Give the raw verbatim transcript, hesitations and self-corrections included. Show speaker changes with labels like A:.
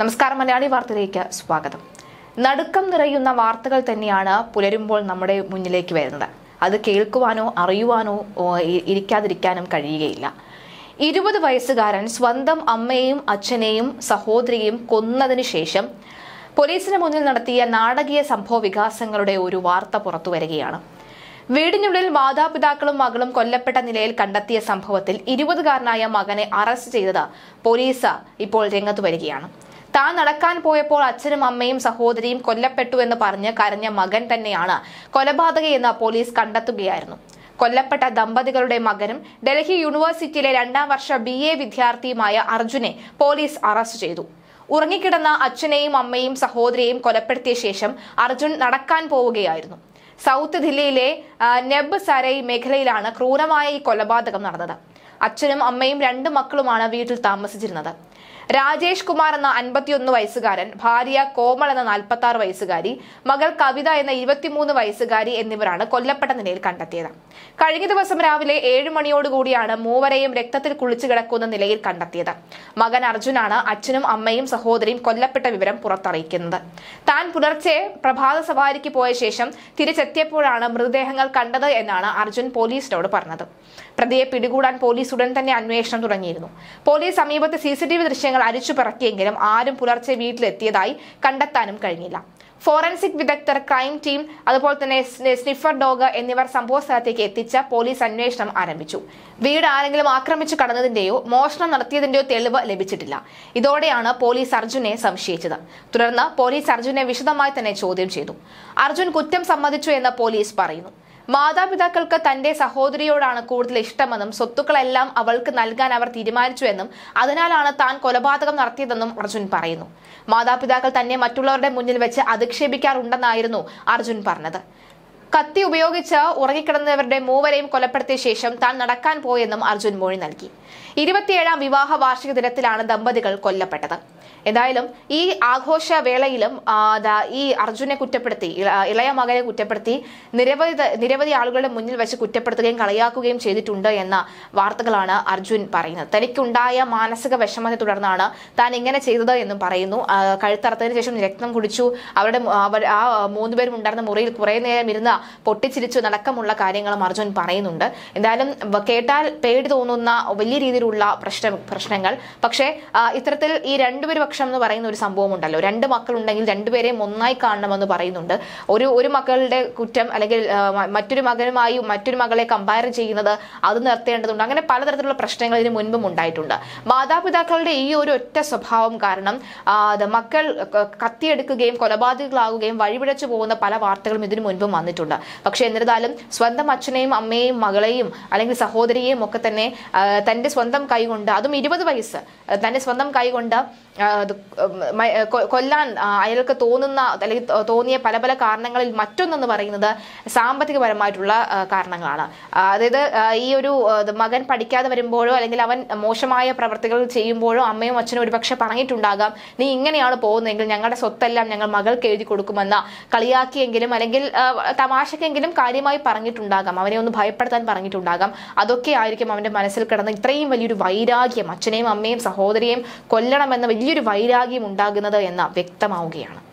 A: നമസ്കാരം, മലയാളി വാർത്തയിലേക്ക് സ്വാഗതം. നടുക്കം നിറയുന്ന വാർത്തകൾ തന്നെയാണ് പുലരുമ്പോൾ നമ്മുടെ മുന്നിലേക്ക് വരുന്നത്. അത് കേൾക്കുവാനോ അറിയുവാനോ ഇരിക്കാതിരിക്കാനും കഴിയുകയില്ല. ഇരുപത് വയസ്സുകാരൻ സ്വന്തം അമ്മയെയും അച്ഛനെയും സഹോദരിയെയും കൊന്നതിനു ശേഷം പോലീസിന് മുന്നിൽ നടത്തിയ നാടകീയ സംഭവ വികാസങ്ങളുടെ ഒരു വാർത്ത പുറത്തു വരികയാണ്. വീടിനുള്ളിൽ മാതാപിതാക്കളും മകളും കൊല്ലപ്പെട്ട നിലയിൽ കണ്ടെത്തിയ സംഭവത്തിൽ ഇരുപതുകാരനായ മകനെ അറസ്റ്റ് ചെയ്തത് പോലീസ് ഇപ്പോൾ രംഗത്ത് വരികയാണ്. താൻ നടക്കാൻ പോയപ്പോൾ അച്ഛനും അമ്മയും സഹോദരിയും കൊല്ലപ്പെട്ടു എന്ന് പറഞ്ഞ് കരഞ്ഞ മകൻ തന്നെയാണ് കൊലപാതകയെന്ന് പോലീസ് കണ്ടെത്തുകയായിരുന്നു. കൊല്ലപ്പെട്ട ദമ്പതികളുടെ മകനും ഡൽഹി യൂണിവേഴ്സിറ്റിയിലെ രണ്ടാം വർഷ ബി എ വിദ്യാർത്ഥിയുമായ അർജുനെ പോലീസ് അറസ്റ്റ് ചെയ്തു. ഉറങ്ങിക്കിടന്ന അച്ഛനെയും അമ്മയും സഹോദരിയെയും കൊലപ്പെടുത്തിയ ശേഷം അർജുൻ നടക്കാൻ പോവുകയായിരുന്നു. സൗത്ത് ദില്ലിയിലെ നെബ് സരൈ മേഖലയിലാണ് ക്രൂരമായ ഈ കൊലപാതകം നടന്നത്. അച്ഛനും അമ്മയും രണ്ട് മക്കളുമാണ് വീട്ടിൽ താമസിച്ചിരുന്നത്. രാജേഷ് കുമാർ എന്ന അൻപത്തിയൊന്ന് വയസ്സുകാരൻ, ഭാര്യ കോമൾ എന്ന നാൽപ്പത്തി ആറ് വയസ്സുകാരി, മകൾ കവിത എന്ന ഇരുപത്തിമൂന്ന് വയസ്സുകാരി എന്നിവരാണ് കൊല്ലപ്പെട്ട നിലയിൽ കണ്ടെത്തിയത്. കഴിഞ്ഞ ദിവസം രാവിലെ ഏഴ് മണിയോടുകൂടിയാണ് മൂവരെയും രക്തത്തിൽ കുളിച്ചു കിടക്കുന്ന നിലയിൽ കണ്ടെത്തിയത്. മകൻ അർജുനാണ് അച്ഛനും അമ്മയും സഹോദരിയും കൊല്ലപ്പെട്ട വിവരം പുറത്തറിയിക്കുന്നത്. താൻ പുലർച്ചെ പ്രഭാത സവാരിക്ക് പോയ ശേഷം തിരിച്ചെത്തിയപ്പോഴാണ് മൃതദേഹങ്ങൾ കണ്ടത് എന്നാണ് അർജുൻ പോലീസിനോട് പറഞ്ഞത്. പ്രതിയെ പിടികൂടാൻ പോലീസ് ഉടൻ തന്നെ അന്വേഷണം തുടങ്ങിയിരുന്നു. പോലീസ് സമീപത്ത് സി സി ടി വി ദൃശ്യങ്ങൾ അരിച്ചു പിറക്കിയെങ്കിലും ആരും പുലർച്ചെ വീട്ടിലെത്തിയതായി കണ്ടെത്താനും കഴിഞ്ഞില്ല. ഫോറൻസിക് വിദഗ്ധർ, ക്രൈം ടീം, അതുപോലെ തന്നെ സ്നിഫർ ഡോഗ് എന്നിവർ സംഭവ സ്ഥലത്തേക്ക് എത്തിച്ച പോലീസ് അന്വേഷണം ആരംഭിച്ചു. വീട് ആരെങ്കിലും ആക്രമിച്ചു കടന്നതിന്റെയോ മോഷണം നടത്തിയതിന്റെയോ തെളിവ് ലഭിച്ചിട്ടില്ല. ഇതോടെയാണ് പോലീസ് അർജുനെ സംശയിച്ചത്. തുടർന്ന് പോലീസ് അർജുനെ വിശദമായി തന്നെ ചോദ്യം ചെയ്തു. അർജുൻ കുറ്റം സമ്മതിച്ചു എന്ന് പോലീസ് പറയുന്നു. മാതാപിതാക്കൾക്ക് തന്റെ സഹോദരിയോടാണ് കൂടുതൽ ഇഷ്ടമെന്നും സ്വത്തുക്കളെല്ലാം അവൾക്ക് നൽകാൻ അവർ തീരുമാനിച്ചുവെന്നും അതിനാലാണ് താൻ കൊലപാതകം നടത്തിയതെന്നും അർജുൻ പറയുന്നു. മാതാപിതാക്കൾ തന്നെ മറ്റുള്ളവരുടെ മുന്നിൽ വെച്ച് അധിക്ഷേപിക്കാറുണ്ടെന്നായിരുന്നു അർജുൻ പറഞ്ഞത്. കത്തി ഉപയോഗിച്ച് ഉറങ്ങിക്കിടന്നവരുടെ മൂവരെയും കൊലപ്പെടുത്തിയ ശേഷം താൻ നടക്കാൻ പോയെന്നും അർജുൻ മൊഴി നൽകി. ഇരുപത്തിയേഴാം വിവാഹ വാർഷിക ദിനത്തിലാണ് ദമ്പതികൾ കൊല്ലപ്പെട്ടത്. എന്തായാലും ഈ ആഘോഷ വേളയിലും ഈ അർജുനെ കുറ്റപ്പെടുത്തി, ഇളയ മകനെ കുറ്റപ്പെടുത്തി നിരവധി നിരവധി ആളുകളുടെ മുന്നിൽ വെച്ച് കുറ്റപ്പെടുത്തുകയും കളിയാക്കുകയും ചെയ്തിട്ടുണ്ട് എന്ന വാർത്തകളാണ് അർജുൻ പറയുന്നത്. തനിക്കുണ്ടായ മാനസിക വിഷമത്തെ തുടർന്നാണ് താൻ ഇങ്ങനെ ചെയ്തത് എന്നും പറയുന്നു. കഴുത്തറത്തതിനു ശേഷം രക്തം കുടിച്ചു, അവരുടെ അവർ ആ മൂന്നുപേരും ഉണ്ടായിരുന്ന മുറിയിൽ കുറെ നേരം ഇരുന്ന് പൊട്ടിച്ചിരിച്ചു നടക്കമുള്ള കാര്യങ്ങളും അർജുൻ പറയുന്നുണ്ട്. എന്തായാലും കേട്ടാൽ പേടി തോന്നുന്ന വലിയ രീതിയിലുള്ള പ്രശ്ന പ്രശ്നങ്ങൾ പക്ഷേ ഇത്തരത്തിൽ ഈ രണ്ടുപേരും പക്ഷം എന്ന് പറയുന്ന ഒരു സംഭവം ഉണ്ടല്ലോ. രണ്ട് മക്കളുണ്ടെങ്കിൽ രണ്ടുപേരെയും ഒന്നായി കാണണമെന്ന് പറയുന്നുണ്ട്. ഒരു ഒരു മക്കളുടെ കുറ്റം അല്ലെങ്കിൽ മറ്റൊരു മകനുമായി മറ്റൊരു മകളെ കമ്പയർ ചെയ്യുന്നത് അത് നിർത്തേണ്ടതുണ്ട്. അങ്ങനെ പലതരത്തിലുള്ള പ്രശ്നങ്ങൾ ഇതിന് മുൻപും ഉണ്ടായിട്ടുണ്ട്. മാതാപിതാക്കളുടെ ഈ ഒരു ഒറ്റ സ്വഭാവം കാരണം മക്കൾ കത്തിയെടുക്കുകയും കൊലപാതകങ്ങളാകുകയും വഴിപിഴച്ചു പോകുന്ന പല വാർത്തകളും ഇതിനു മുൻപും വന്നിട്ടുണ്ട്. പക്ഷെ എന്നിരുന്നാലും സ്വന്തം അച്ഛനെയും അമ്മയെയും മകളെയും അല്ലെങ്കിൽ സഹോദരിയെയും ഒക്കെ തന്നെ തന്റെ സ്വന്തം കൈകൊണ്ട്, അതും ഇരുപത് വയസ്സ് തന്റെ സ്വന്തം കൈകൊണ്ട് കൊല്ലാൻ അയാൾക്ക് തോന്നുന്ന അല്ലെങ്കിൽ തോന്നിയ പല പല കാരണങ്ങളിൽ മറ്റൊന്നെന്ന് പറയുന്നത് സാമ്പത്തികപരമായിട്ടുള്ള കാരണങ്ങളാണ്. അതായത് ഈ ഒരു മകൻ പഠിക്കാതെ വരുമ്പോഴോ അല്ലെങ്കിൽ അവൻ മോശമായ പ്രവർത്തികൾ ചെയ്യുമ്പോഴോ അമ്മയും അച്ഛനും ഒരുപക്ഷെ പറഞ്ഞിട്ടുണ്ടാകാം, നീ ഇങ്ങനെയാണ് പോകുന്നതെങ്കിൽ ഞങ്ങളുടെ സ്വത്തെല്ലാം ഞങ്ങൾ മകൾക്ക് എഴുതി കൊടുക്കുമെന്ന കളിയാക്കിയെങ്കിലും അല്ലെങ്കിൽ തമാശക്കെങ്കിലും കാര്യമായി പറഞ്ഞിട്ടുണ്ടാകാം, അവനെ ഒന്ന് ഭയപ്പെടുത്താൻ പറഞ്ഞിട്ടുണ്ടാകാം. അതൊക്കെ ആയിരിക്കും അവന്റെ മനസ്സിൽ കിടന്ന് ഇത്രയും വലിയൊരു വൈരാഗ്യം, അച്ഛനെയും അമ്മയും സഹോദരിയെയും കൊല്ലണമെന്ന വലിയൊരു വൈരാഗ്യം ഉണ്ടാകുന്നത് എന്ന് വ്യക്തമാവുകയാണ്.